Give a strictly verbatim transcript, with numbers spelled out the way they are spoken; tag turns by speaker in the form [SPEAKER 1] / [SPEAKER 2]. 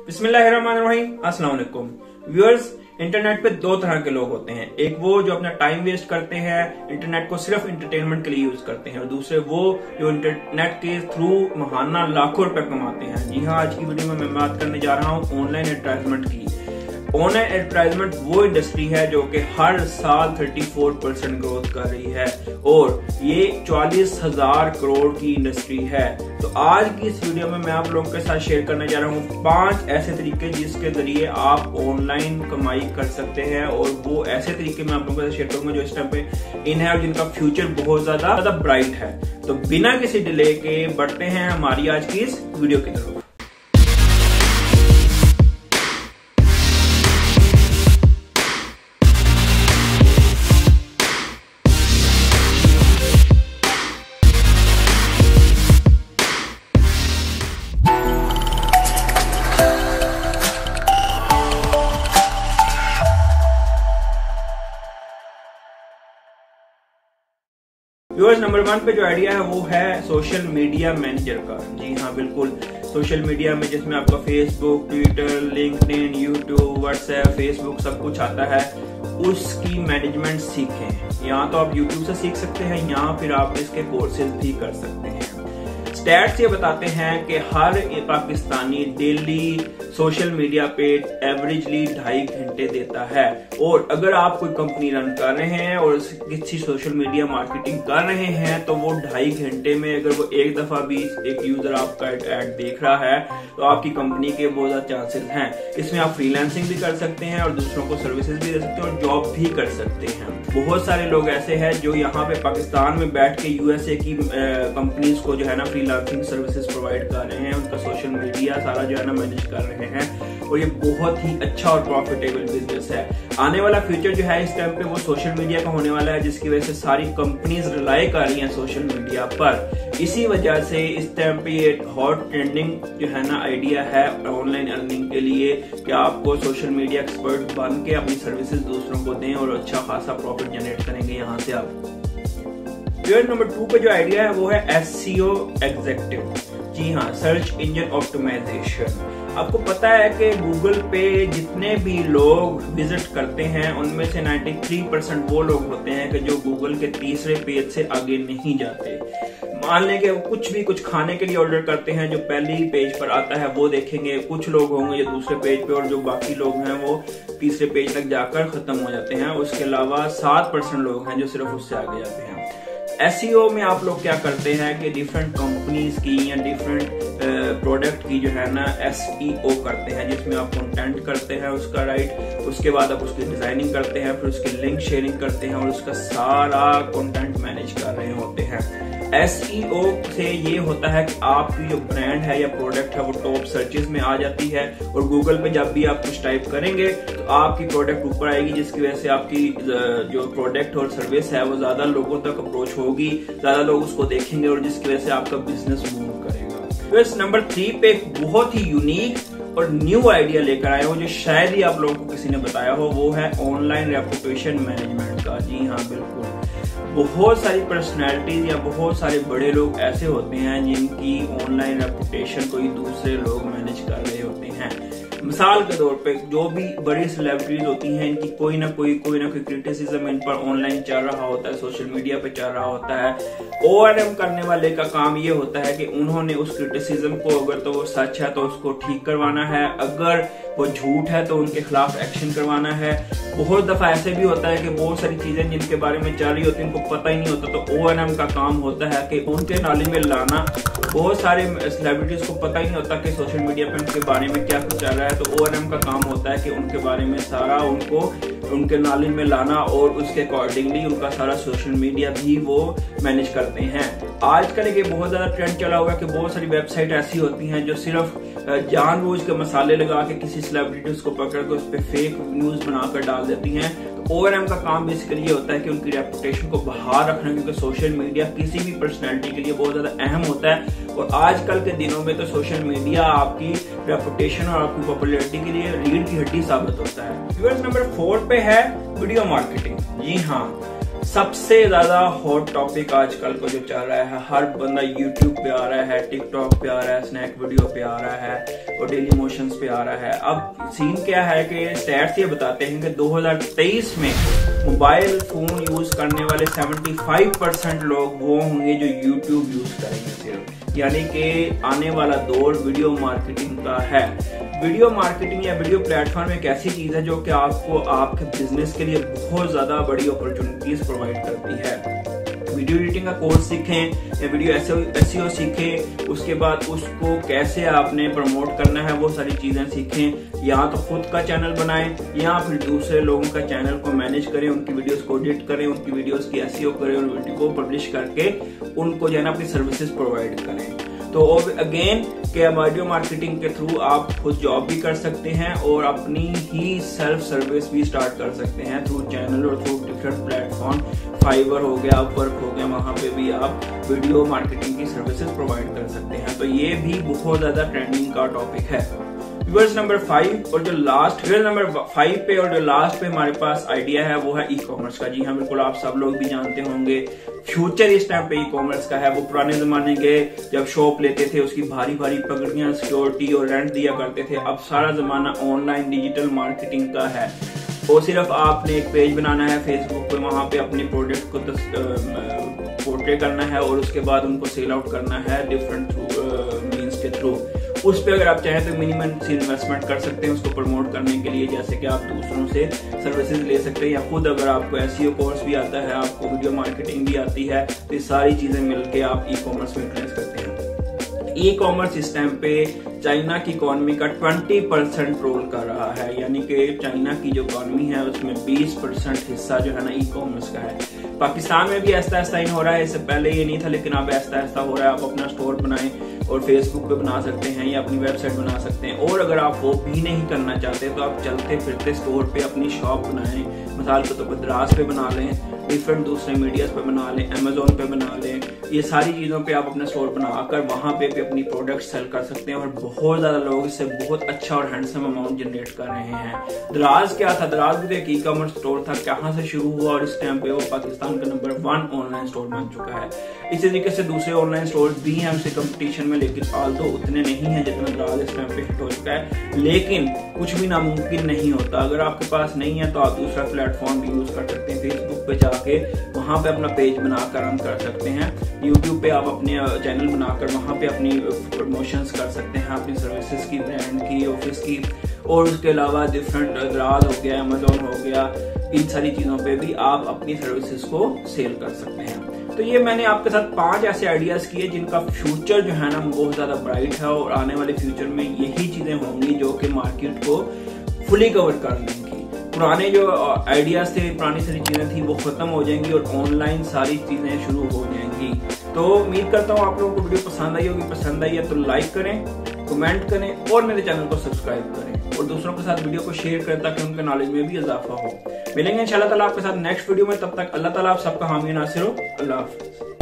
[SPEAKER 1] बिस्मिल्लाहिर्रहमानिर्रहीम, अस्सलाम वालेकुम व्यूअर्स। इंटरनेट पे दो तरह के लोग होते हैं। एक वो जो अपना टाइम वेस्ट करते हैं, इंटरनेट को सिर्फ इंटरटेनमेंट के लिए यूज करते हैं, और दूसरे वो जो इंटरनेट के थ्रू महाना लाखों रुपए कमाते हैं। जी हाँ, आज की वीडियो में मैं बात करने जा रहा हूँ ऑनलाइन एडवर्टाइजमेंट की। ऑनलाइन एडवर्टाइजमेंट वो इंडस्ट्री है जो कि हर साल चौंतीस परसेंट ग्रोथ कर रही है और ये चालीस हजार करोड़ की इंडस्ट्री है। तो आज की इस वीडियो में मैं आप लोगों के साथ शेयर करने जा रहा हूँ पांच ऐसे तरीके जिसके जरिए आप ऑनलाइन कमाई कर सकते हैं, और वो ऐसे तरीके मैं आप लोगों के साथ शेयर करूंगा जो इस टाइम पे इन है और जिनका फ्यूचर बहुत ज्यादा ज्यादा ब्राइट है। तो बिना किसी डिले के बढ़ते हैं हमारी आज की इस वीडियो की तरफ। व्यूअर्स, नंबर वन पे जो आइडिया है वो है सोशल मीडिया मैनेजर का। जी हाँ, बिल्कुल सोशल मीडिया में जिसमें आपका Facebook, Twitter, LinkedIn, YouTube, WhatsApp, Facebook सब कुछ आता है, उसकी मैनेजमेंट सीखें। यहाँ तो आप यूट्यूब से सीख सकते हैं, यहाँ फिर आप इसके कोर्सेज भी कर सकते हैं। स्टैट्स ये बताते हैं कि हर पाकिस्तानी डेली सोशल मीडिया पे एवरेजली ढाई घंटे देता है, और अगर आप कोई कंपनी रन कर रहे हैं और किसी सोशल मीडिया मार्केटिंग कर रहे हैं तो वो ढाई घंटे में अगर वो एक दफा भी एक यूजर आपका एड देख रहा है तो आपकी कंपनी के बहुत ज्यादा चांसेस हैं। इसमें आप फ्रीलांसिंग भी कर सकते हैं और दूसरों को सर्विसेज भी दे सकते हैं और जॉब भी कर सकते हैं। बहुत सारे लोग ऐसे हैं जो यहाँ पे पाकिस्तान में बैठ के यूएसए की कंपनीज को जो है ना फ्रीलांसिंग सर्विसेज प्रोवाइड कर रहे हैं, उनका सोशल मीडिया सारा जो है ना मैनेज कर रहे हैं, और ये बहुत ही अच्छा और प्रॉफिटेबल बिजनेस है। आने वाला फ्यूचर जो है इस टाइम पे वो सोशल मीडिया का होने वाला है, जिसकी वजह से सारी कंपनीज रिलाई कर रही हैं सोशल मीडिया पर। इसी वजह से इस टाइम पे ये हॉट ट्रेंडिंग जो है ना आइडिया है ऑनलाइन अर्निंग के लिए कि आपको सोशल मीडिया एक्सपर्ट बन के अपनी सर्विसेज दूसरों को दें और अच्छा खासा प्रॉफिट जनरेट करेंगे यहाँ से आप। नंबर टू पे जो आइडिया है वो है एसईओ एग्जीक्यूटिव। जी हाँ, सर्च इंजन ऑप्टिमाइजेशन। आपको पता है कि गूगल पे जितने भी लोग विजिट करते हैं उनमें से तिरानवे परसेंट वो लोग होते हैं कि जो गूगल के तीसरे पेज से आगे नहीं जाते। मान लें कि वो कुछ भी कुछ खाने के लिए ऑर्डर करते हैं, जो पहले ही पेज पर आता है वो देखेंगे, कुछ लोग होंगे जो दूसरे पेज पे, और जो बाकी लोग हैं वो तीसरे पेज तक जाकर खत्म हो जाते हैं। उसके अलावा सात परसेंट लोग हैं जो सिर्फ उससे आगे जाते हैं। एसईओ में आप लोग क्या करते हैं कि डिफरेंट कंपनीज की या डिफरेंट प्रोडक्ट की जो है ना एसईओ करते हैं, जिसमें आप कंटेंट करते हैं उसका राइट, उसके बाद आप उसकी डिजाइनिंग करते हैं, फिर उसकी लिंक शेयरिंग करते हैं और उसका सारा कंटेंट मैनेज कर रहे होते हैं। एसईओ से ये होता है कि आपकी जो ब्रांड है या प्रोडक्ट है वो टॉप सर्चेस में आ जाती है, और गूगल पे जब भी आप कुछ टाइप करेंगे तो आपकी प्रोडक्ट ऊपर आएगी, जिसकी वजह से आपकी जो प्रोडक्ट और सर्विस है वो ज्यादा लोगों तक अप्रोच होगी, ज्यादा लोग उसको देखेंगे और जिसकी वजह से आपका बिजनेस मूव करेगा। तो नंबर थ्री पे एक बहुत ही यूनिक और न्यू आइडिया लेकर आया हूं जो शायद ही आप लोगों को किसी ने बताया हो, वो है ऑनलाइन रेपुटेशन मैनेजमेंट का। जी हाँ, बिल्कुल बहुत सारी पर्सनैलिटीज या बहुत सारे बड़े लोग ऐसे होते हैं जिनकी ऑनलाइन रेपुटेशन कोई दूसरे लोग मैनेज कर रहे होते हैं। मिसाल के तौर पे जो भी बड़ी सेलिब्रिटीज होती हैं, इनकी कोई ना कोई कोई ना कोई क्रिटिसिज्म इन पर ऑनलाइन चल रहा होता है, सोशल मीडिया पे चल रहा होता है। ओआरएम करने वाले का काम ये होता है कि उन्होंने उस क्रिटिसिज्म को, अगर तो वो सच है तो उसको ठीक करवाना है, अगर वो झूठ है तो उनके खिलाफ एक्शन करवाना है। बहुत दफा ऐसे भी होता है कि बहुत सारी चीजें जिनके बारे में चल रही होती है उनको पता ही नहीं होता, तो ओआरएम का काम होता है कि उनके नॉलेज में लाना। बहुत सारे सेलिब्रिटीज को पता ही नहीं होता कि सोशल मीडिया पे उनके बारे में क्या कुछ चल रहा है, तो ओआरएम का काम होता है कि उनके बारे में सारा उनको उनके नॉलेज में लाना और उसके अकॉर्डिंगली उनका सारा सोशल मीडिया भी वो मैनेज करते हैं। आजकल ये बहुत ज्यादा ट्रेंड चला हुआ है कि बहुत सारी वेबसाइट ऐसी होती हैं जो सिर्फ जानबूझ के मसाले लगा के किसी सेलिब्रिटीज को पकड़ के उस पर फेक न्यूज बनाकर डाल देती हैं। तो ओआरएम का काम बेसिकली ये होता है कि उनकी रेपुटेशन को बाहर रखना, क्योंकि सोशल मीडिया किसी भी पर्सनैलिटी के लिए बहुत ज्यादा अहम होता है, और आजकल के दिनों में तो सोशल मीडिया आपकी रेपुटेशन और आपकी पॉपुलैरिटी के लिए रीढ़ की हड्डी साबित होता है। व्यूअर्स, नंबर फोर पे है वीडियो मार्केटिंग। जी हाँ, सबसे ज्यादा हॉट टॉपिक आजकल को जो चल रहा है, हर बंदा यूट्यूब पे आ रहा है, टिकटॉक पे आ रहा है, स्नैक वीडियो पे आ रहा है और डेली मोशंस पे आ रहा है। अब सीन क्या है कि स्टैट्स ये बताते हैं कि दो हज़ार तेईस में मोबाइल फोन यूज करने वाले पचहत्तर परसेंट लोग वो होंगे जो यूट्यूब यूज करेंगे सिर्फ, यानी कि आने वाला दौर वीडियो मार्केटिंग का है। वीडियो मार्केटिंग या वीडियो प्लेटफॉर्म एक ऐसी चीज है जो कि आपको आपके बिजनेस के लिए बहुत ज्यादा बड़ी अपॉर्चुनिटीज प्रोवाइड करती है। वीडियो एडिटिंग का कोर्स सीखें या वीडियो एसईओ सीखें, उसके बाद उसको कैसे आपने प्रमोट करना है वो सारी चीजें सीखें, या तो खुद का चैनल बनाएं या फिर दूसरे लोगों का चैनल को मैनेज करें, उनकी वीडियोस को एडिट करें, उनकी वीडियोस की एसईओ करें और वीडियो को पब्लिश करके उनको जो है ना अपनी सर्विसेज प्रोवाइड करें। तो अगेन के वीडियो मार्केटिंग के थ्रू आप खुद जॉब भी कर सकते हैं और अपनी ही सेल्फ सर्विस भी स्टार्ट कर सकते हैं थ्रू चैनल और थ्रू डिफरेंट प्लेटफॉर्म। फाइवर हो गया, अपवर्क हो गया, वहां पे भी आप वीडियो मार्केटिंग की सर्विसेज प्रोवाइड कर सकते हैं। तो ये भी बहुत ज्यादा ट्रेंडिंग का टॉपिक है। व्यूअर्स नंबर फाइव और जो लास्ट व्यूअर्स नंबर फाइव पे और जो लास्ट पे हमारे पास आइडिया है वो है ई कॉमर्स का। जी हाँ, बिल्कुल आप सब लोग भी जानते होंगे फ्यूचर इस टाइम पे ई कॉमर्स का है। वो पुराने जमाने के जब शॉप लेते थे उसकी भारी भारी पगड़ियां, सिक्योरिटी और रेंट दिया करते थे। अब सारा जमाना ऑनलाइन डिजिटल मार्केटिंग का है। वो सिर्फ आपने एक पेज बनाना है फेसबुक पे, वहां पे अपने प्रोडक्ट को पोर्ट्रे करना है और उसके बाद उनको सेल आउट करना है डिफरेंट मीन्स के थ्रू। उस पे अगर आप चाहें तो मिनिमम सी इन्वेस्टमेंट कर सकते हैं उसको प्रमोट करने के लिए, जैसे कि आप दूसरों से सर्विसेज ले सकते हैं या खुद अगर आपको एसईओ कोर्स भी आता है, आपको वीडियो मार्केटिंग भी आती है, तो ये सारी चीजें मिलके आप ई कॉमर्स में इन्वेस्ट करते हैं। ई कॉमर्स इस टाइम पे चाइना की इकोनॉमी का बीस परसेंट रोल कर रहा है, यानी कि चाइना की जो इकोनॉमी है उसमें बीस परसेंट हिस्सा जो है ना ई कॉमर्स का है। पाकिस्तान में भी ऐसा ऐसा ही हो रहा है, इससे पहले ये नहीं था लेकिन अब ऐसा ऐसा हो रहा है। आप अपना स्टोर बनाएं और फेसबुक पे बना सकते हैं या अपनी वेबसाइट बना सकते हैं। और अगर आप वो भी नहीं करना चाहते तो आप चलते फिरते स्टोर पे अपनी शॉप बनाएं। मिसाल के तौर पर दराज पे बना लें, डिफरेंट दूसरे मीडियाज पे बना लें, अमेजोन पे बना लें। ये सारी चीजों पे आप अपना स्टोर बनाकर वहां पे भी अपनी प्रोडक्ट सेल कर सकते हैं और बहुत ज्यादा लोग इससे बहुत अच्छा और हैंडसम अमाउंट जनरेट कर रहे हैं। दराज क्या था? दराज भी तो एक ई कॉमर्स स्टोर था, कहाँ से शुरू हुआ और इस टाइम पे वो पाकिस्तान का नंबर वन ऑनलाइन स्टोर बन चुका है। इसी तरीके से दूसरे ऑनलाइन स्टोर भी हैं हमसे कंपटीशन में, लेकिन आल तो उतने नहीं है जितना दराज इस टाइम पे हिट हो चुका है। लेकिन कुछ भी नामुमकिन नहीं होता। अगर आपके पास नहीं है तो आप दूसरा प्लेटफॉर्म भी यूज कर सकते हैं। फेसबुक पे जाके वहां पे अपना पेज बनाकर रन कर सकते हैं। यूट्यूब पे आप अपने चैनल बनाकर वहां पे अपनी प्रमोशंस कर सकते हैं अपनी सर्विसेज की, ब्रांड की, ऑफिस की। और उसके अलावा डिफरेंट दराज हो गया, अमेजोन हो गया, इन सारी चीजों पे भी आप अपनी सर्विसेज को सेल कर सकते हैं। तो ये मैंने आपके साथ पांच ऐसे आइडियाज किए जिनका फ्यूचर जो है ना बहुत ज्यादा ब्राइट है और आने वाले फ्यूचर में यही चीजें होंगी जो कि मार्केट को फुली कवर कर लेंगी। पुराने जो आइडियाज थे, पुरानी सारी चीजें थी वो खत्म हो जाएंगी और ऑनलाइन सारी चीजें शुरू हो जाएंगी। तो उम्मीद करता हूँ आप लोगों को वीडियो पसंद आई होगी। पसंद आई है तो लाइक करें, कमेंट करें और मेरे चैनल को सब्सक्राइब करें और दूसरों के साथ वीडियो को शेयर करें ताकि उनके नॉलेज में भी इजाफा हो। मिलेंगे इंशाल्लाह ताला आपके साथ नेक्स्ट वीडियो में। तब तक अल्लाह ताला आप सबका हामी नासिर हो। अल्लाह हाफिज।